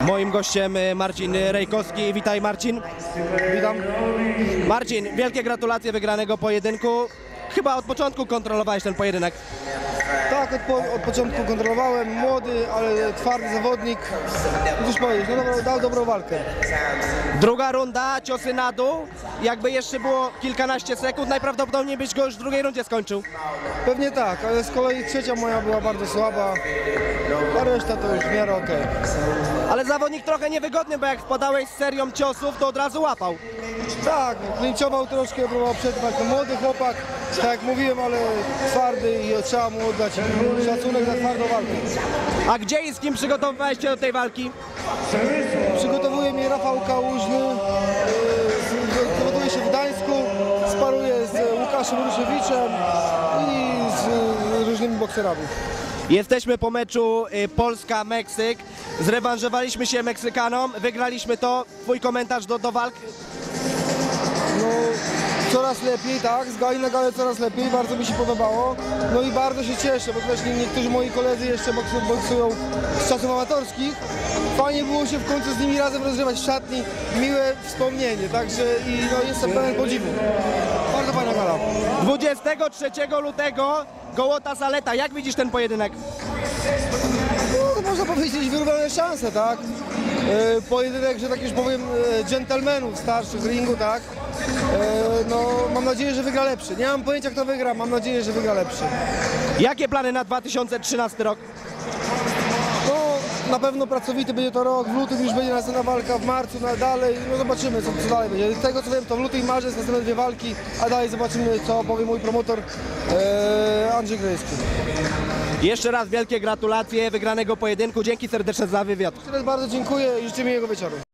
Moim gościem Marcin Rejkowski. Witaj, Marcin. Witam. Marcin, wielkie gratulacje wygranego pojedynku. Chyba od początku kontrolowałeś ten pojedynek. Tak, od początku kontrolowałem, młody, ale twardy zawodnik. Cóż powiedzieć, no dał dobrą walkę. Druga runda, ciosy na dół. Jakby jeszcze było kilkanaście sekund, najprawdopodobniej byś go już w drugiej rundzie skończył. Pewnie tak, ale z kolei trzecia moja była bardzo słaba, a reszta to już w miarę okej. Ale zawodnik trochę niewygodny, bo jak wpadałeś z serią ciosów, to od razu łapał. Tak, klinczował troszkę, próbował przetrwać. No, młody chłopak, tak jak mówiłem, ale twardy i trzeba mu oddać szacunek za twardą walkę. A gdzie i z kim przygotowywałeś się do tej walki? Przygotowuje mnie Rafał Kałużny, przygotowuje się w Gdańsku, sparuje z Łukaszem Ruszewiczem i z różnymi bokserami. Jesteśmy po meczu Polska-Meksyk. Zrewanżowaliśmy się Meksykanom, wygraliśmy to. Twój komentarz do walk? No, coraz lepiej, tak, z gali na galę coraz lepiej, bardzo mi się podobało. No i bardzo się cieszę, bo też niektórzy moi koledzy jeszcze boksują z czasów amatorskich. Fajnie było się w końcu z nimi razem rozgrywać w szatni, miłe wspomnienie, także jestem pełen podziwu. Bardzo fajna gala. 23 lutego Gołota Saleta. Jak widzisz ten pojedynek? No, to można powiedzieć wyrównane szanse, tak? Pojedynek, że tak już powiem, dżentelmenów starszych z ringu, tak? No, mam nadzieję, że wygra lepszy. Nie mam pojęcia, kto wygra, mam nadzieję, że wygra lepszy. Jakie plany na 2013 rok? No, na pewno pracowity będzie to rok, w lutym już będzie następna walka, w marcu, no dalej, no zobaczymy, co dalej będzie. Z tego co wiem, to w lutym i marzec następne dwie walki, a dalej zobaczymy, co powie mój promotor Andrzej Grejski. Jeszcze raz wielkie gratulacje wygranego pojedynku. Dzięki serdeczne za wywiad. Jeszcze raz bardzo dziękuję i życzę miłego wieczoru.